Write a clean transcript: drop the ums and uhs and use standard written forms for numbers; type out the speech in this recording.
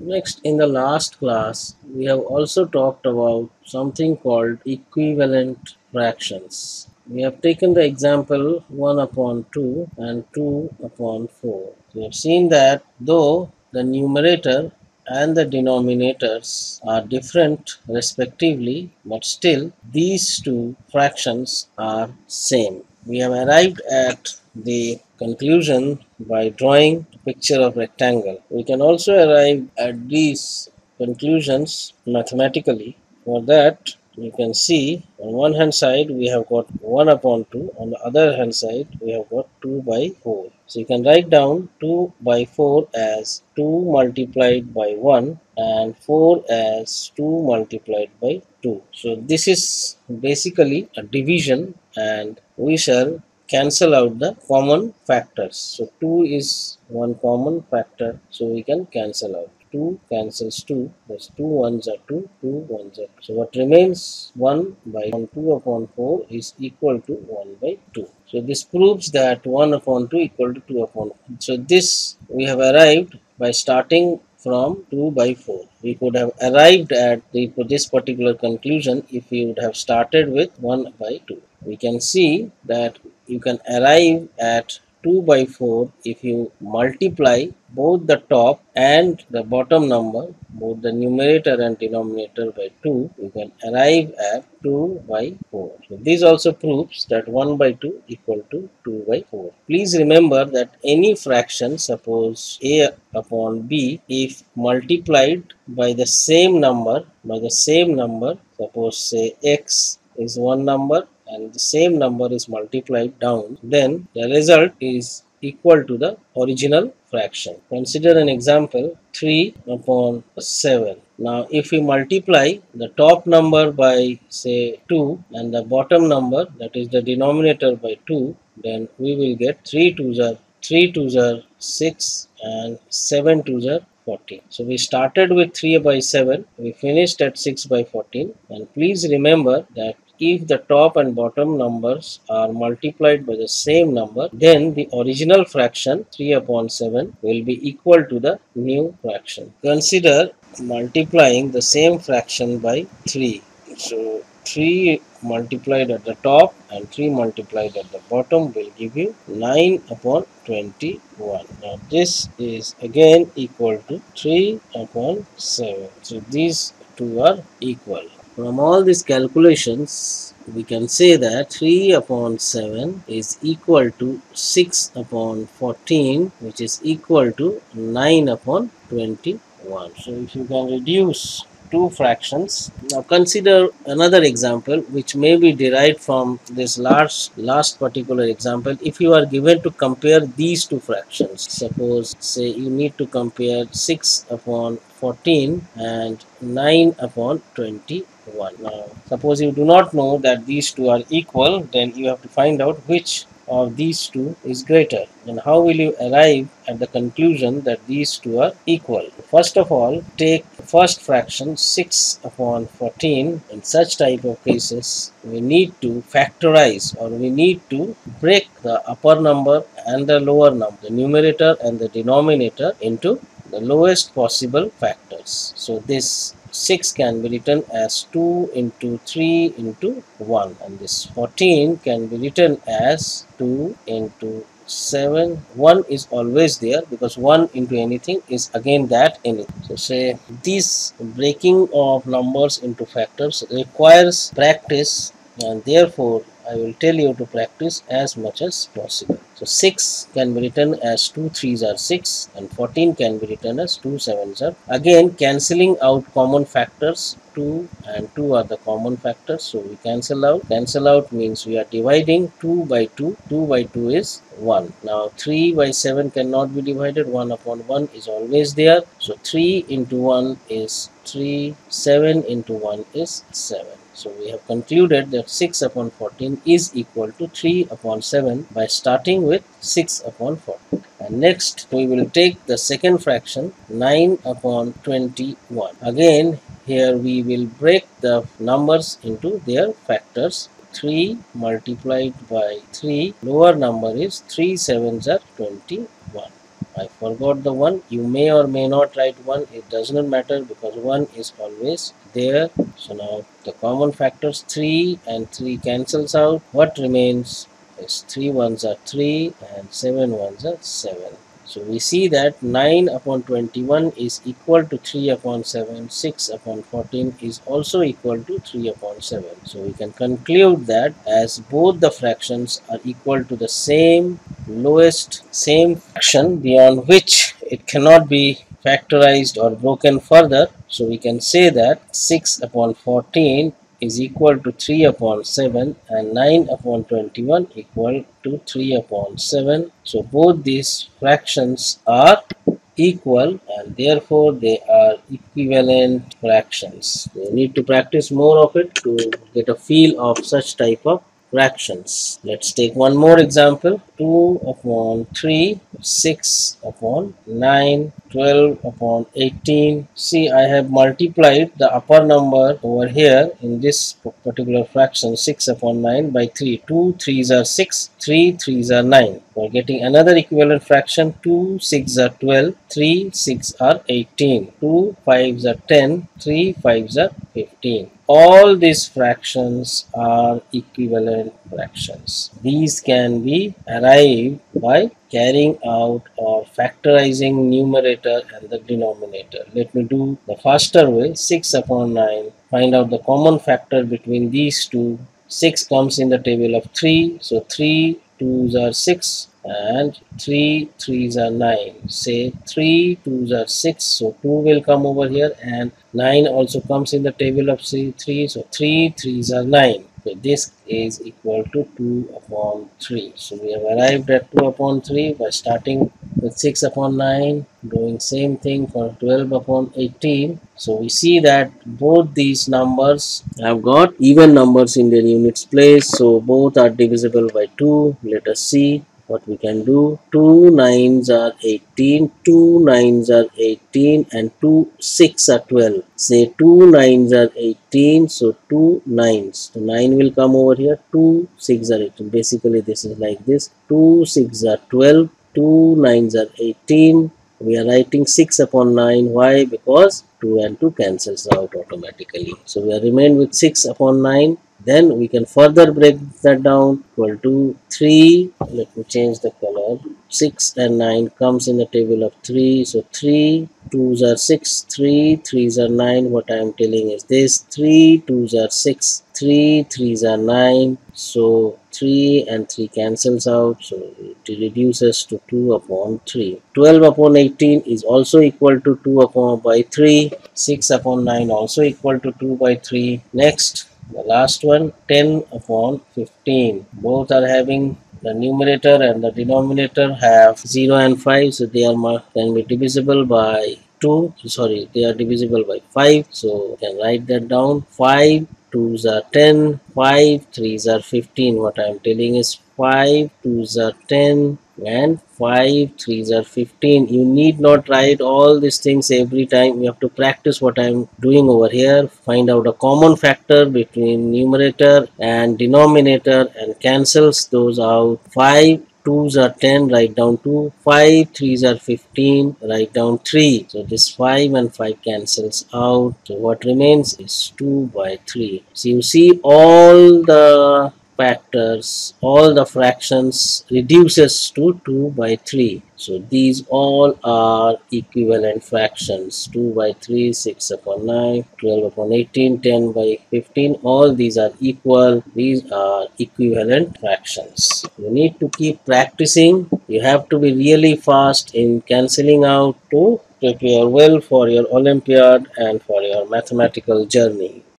Next, in the last class, we have also talked about something called equivalent fractions. We have taken the example 1 upon 2 and 2 upon 4. We have seen that though the numerator and the denominators are different respectively, but still these two fractions are same. We have arrived at the conclusion by drawing a picture of rectangle. We can also arrive at these conclusions mathematically. For that, you can see on one hand side we have got 1 upon 2, on the other hand side we have got 2 by 4. So you can write down 2 by 4 as 2 multiplied by 1 and 4 as 2 multiplied by 2. So this is basically a division, and we shall cancel out the common factors. So 2 is one common factor, so we can cancel out. 2 cancels 2, that's 2 ones are 2, 2 ones are 2. So what remains 1 by 2 upon 4 is equal to 1 by 2. So this proves that 1 upon 2 equal to 2 upon 4. So this we have arrived by starting from 2 by 4. We could have arrived at this particular conclusion if we would have started with 1 by 2. We can see that you can arrive at 2 by 4 if you multiply both the top and the bottom number, both the numerator and denominator by 2, you can arrive at 2 by 4. So this also proves that 1 by 2 equal to 2 by 4. Please remember that any fraction, suppose a upon b, if multiplied by the same number, suppose say x is one number and the same number is multiplied down, then the result is equal to the original fraction. Consider an example 3 upon 7. Now if we multiply the top number by say 2 and the bottom number, that is the denominator, by 2, then we will get 3 twos are 6 and 7 twos are 14. So we started with 3 by 7, we finished at 6 by 14, and please remember that if the top and bottom numbers are multiplied by the same number, then the original fraction 3 upon 7 will be equal to the new fraction. Consider multiplying the same fraction by 3. So 3 multiplied at the top and 3 multiplied at the bottom will give you 9 upon 21. Now this is again equal to 3 upon 7. So these two are equal. From all these calculations, we can say that 3 upon 7 is equal to 6 upon 14, which is equal to 9 upon 21. So if you can reduce two fractions. Now consider another example which may be derived from this last particular example. If you are given to compare these two fractions, suppose say you need to compare 6 upon 14 and 9 upon 21. Now suppose you do not know that these two are equal, then you have to find out which of these two is greater. And how will you arrive at the conclusion that these two are equal? First of all, take the first fraction 6 upon 14. In such type of cases, we need to factorize, or we need to break the upper number and the lower number, the numerator and the denominator, into the lowest possible factors. So this 6 can be written as 2 into 3 into 1, and this 14 can be written as 2 into 7. 1 is always there because 1 into anything is again that anything. So say this breaking of numbers into factors requires practice, and therefore I will tell you to practice as much as possible. So 6 can be written as 2 3s are 6 and 14 can be written as 2 7s are. Again cancelling out common factors, 2 and 2 are the common factors, so we cancel out. Cancel out means we are dividing 2 by 2. 2 by 2 is 1. Now 3 by 7 cannot be divided, 1 upon 1 is always there. So 3 into 1 is 3, 7 into 1 is 7. So we have concluded that 6 upon 14 is equal to 3 upon 7 by starting with 6 upon 14. And next we will take the second fraction 9 upon 21. Again here we will break the numbers into their factors. 3 multiplied by 3, lower number is 3 7s are 21. I forgot the 1. You may or may not write 1. It does not matter because 1 is always there. So now the common factors 3 and 3 cancels out. What remains is 3 ones are 3 and 7 ones are 7. So we see that 9 upon 21 is equal to 3 upon 7. 6 upon 14 is also equal to 3 upon 7. So we can conclude that as both the fractions are equal to the same fraction beyond which it cannot be factorized or broken further. So we can say that 6 upon 14 is equal to 3 upon 7 and 9 upon 21 equal to 3 upon 7. So both these fractions are equal and therefore they are equivalent fractions. You need to practice more of it to get a feel of such type of fractions. Let's take one more example. 2 upon 3, 6 upon 9, 12 upon 18. See, I have multiplied the upper number over here in this particular fraction 6 upon 9 by 3. 2 3s are 6, 3 3s are 9. For getting another equivalent fraction, 2 6 are 12, 3 6 are 18, 2 5s are 10, 3 5s are 15. All these fractions are equivalent fractions. These can be arrived by carrying out or factorizing numerator and the denominator. Let me do the faster way. 6 upon 9. Find out the common factor between these two. 6 comes in the table of 3. So 3 2s are 6 and 3 3s are 9. Say 3 2s are 6. So 2 will come over here and 9 also comes in the table of 3. So 3 3s are 9. So this is equal to 2 upon 3. So we have arrived at 2 upon 3 by starting with 6 upon 9, doing same thing for 12 upon 18. So we see that both these numbers have got even numbers in their units place. So both are divisible by 2. Let us see what we can do. 2 9s are 18, 2 9s are 18 and 2 6 are 12. Say 2 9s are 18, so 2 9s. So 9 will come over here, 2 6 are 18. Basically this is like this. 2 6 are 12, 2 9s are 18. We are writing 6 upon 9. Why? Because 2 and 2 cancels out automatically. So we are remained with 6 upon 9. Then we can further break that down. Equal to 3. Let me change the color. 6 and 9 comes in the table of 3. So 3 2s are 6, 3 3s are 9. What I am telling is this: 3 2s are 6, 3 3s are 9. So 3 and 3 cancels out. So it reduces to 2 upon 3. 12 upon 18 is also equal to 2 upon by 3. 6 upon 9 also equal to 2 by 3. Next, the last one, 10 upon 15. Both are having the numerator and the denominator have 0 and 5, so they are can be divisible by 2. Sorry, they are divisible by 5. So you can write that down. 5 2s are 10, 5 3s are 15. What I am telling is 5 2s are 10 and 5 3s are 15. You need not write all these things every time. You have to practice what I am doing over here. Find out a common factor between numerator and denominator and cancels those out. 5 2s are 10, write down 2. 5 3s are 15, write down 3. So this 5 and 5 cancels out. So what remains is 2 by 3. So you see all the factors, all the fractions reduces to 2 by 3. So these all are equivalent fractions. 2 by 3, 6 upon 9, 12 upon 18, 10 by 15. All these are equal. These are equivalent fractions. You need to keep practicing. You have to be really fast in cancelling out to prepare well for your Olympiad and for your mathematical journey.